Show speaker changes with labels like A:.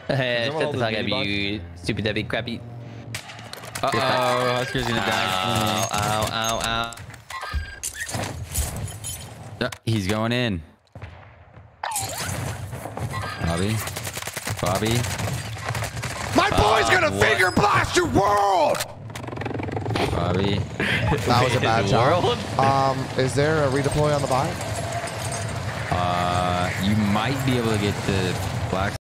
A: Shut the fuck up, you stupid heavy crappy.
B: Uh-oh, Huskerrs gonna die.
A: Ow.
B: He's going in. Bobby.
C: My boy's gonna finger blast your world!
B: Bobby.
C: That was a bad shot. Is there a redeploy on the buy?
B: You might be able to get the black